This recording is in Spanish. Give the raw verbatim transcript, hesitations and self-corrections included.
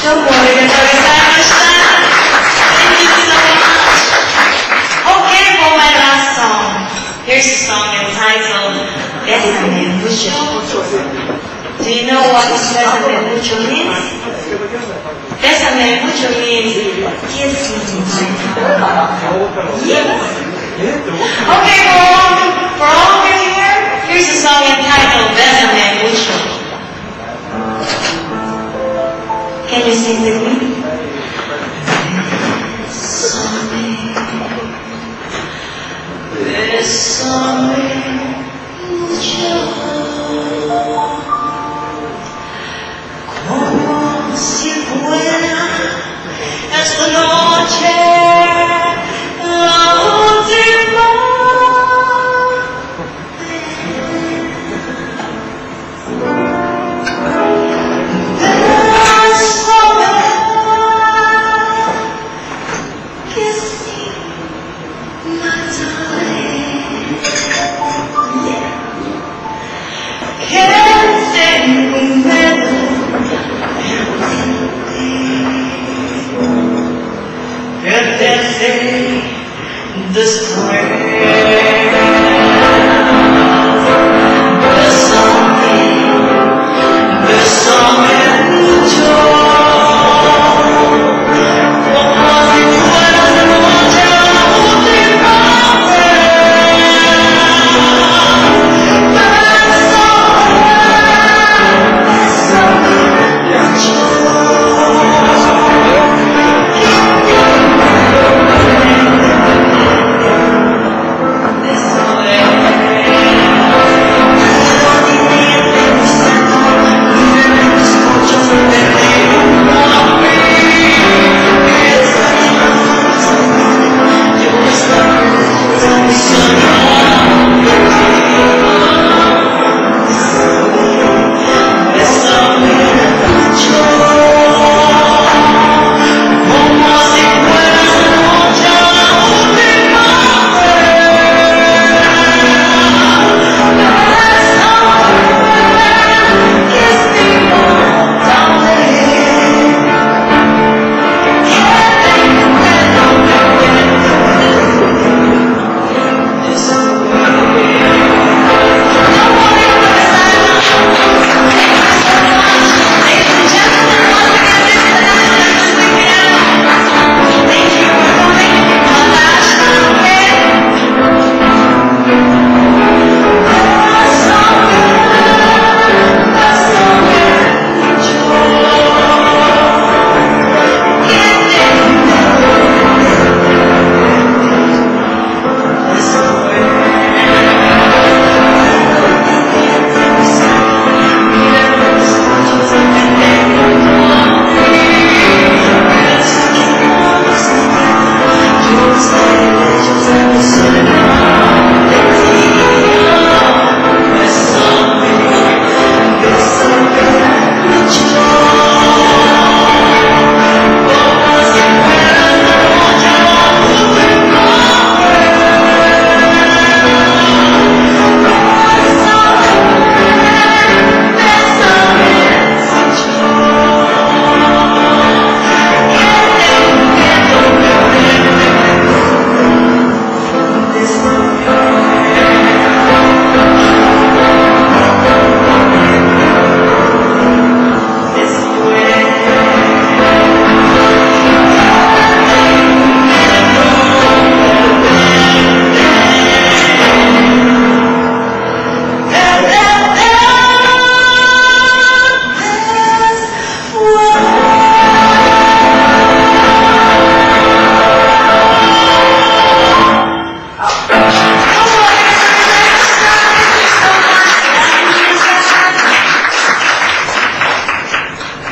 どうもありがとうございました。Thank you so much. Okay, for my last song, here's a song entitled Bésame Mucho. Do you know what Bésame Mucho means? Bésame Mucho means kiss me my heart. Yes. Okay, for all, for all of you here, here's a song entitled Bésame Mucho. Can you sing with me? Bésame, bésame.